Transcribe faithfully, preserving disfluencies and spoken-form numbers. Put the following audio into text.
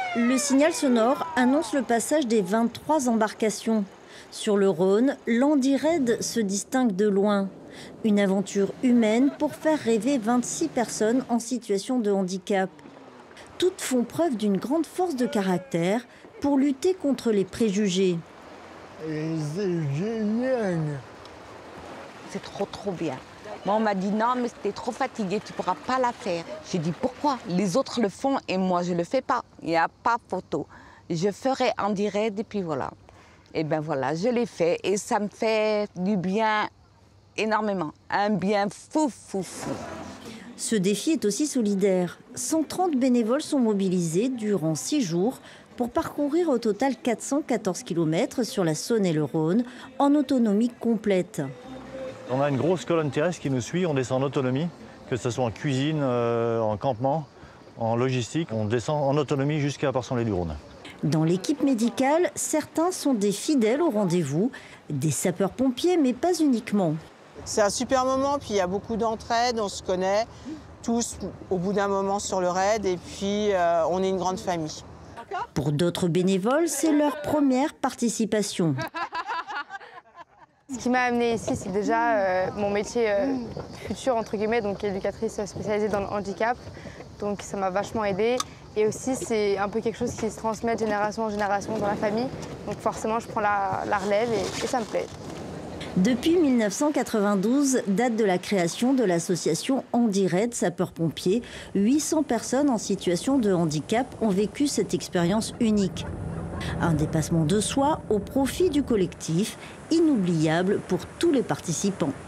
Le signal sonore annonce le passage des vingt-trois embarcations. Sur le Rhône, l'Handired se distingue de loin. Une aventure humaine pour faire rêver vingt-six personnes en situation de handicap. Toutes font preuve d'une grande force de caractère pour lutter contre les préjugés. C'est génial. C'est trop trop bien. Moi on m'a dit non mais t'es trop fatigué, tu pourras pas la faire. J'ai dit pourquoi? Les autres le font et moi je le fais pas. Il n'y a pas photo. Je ferai en direct et puis voilà. Et ben voilà, je l'ai fait et ça me fait du bien énormément. Un bien fou fou fou. Ce défi est aussi solidaire. cent trente bénévoles sont mobilisés durant six jours pour parcourir au total quatre cent quatorze kilomètres sur la Saône et le Rhône en autonomie complète. On a une grosse colonne terrestre qui nous suit, on descend en autonomie, que ce soit en cuisine, euh, en campement, en logistique. On descend en autonomie jusqu'à Port-Saint-Lay-du-Rhône. Dans l'équipe médicale, certains sont des fidèles au rendez-vous, des sapeurs-pompiers, mais pas uniquement. C'est un super moment, puis il y a beaucoup d'entraide, on se connaît tous au bout d'un moment sur le raid, et puis euh, on est une grande famille. Pour d'autres bénévoles, c'est leur première participation. Ce qui m'a amenée ici, c'est déjà euh, mon métier euh, futur, entre guillemets, donc éducatrice spécialisée dans le handicap. Donc ça m'a vachement aidée. Et aussi, c'est un peu quelque chose qui se transmet de génération en génération dans la famille. Donc forcément, je prends la, la relève et, et ça me plaît. Depuis mille neuf cent quatre-vingt-douze, date de la création de l'association Handired Sapeurs-Pompiers, huit cents personnes en situation de handicap ont vécu cette expérience unique. Un dépassement de soi au profit du collectif, inoubliable pour tous les participants.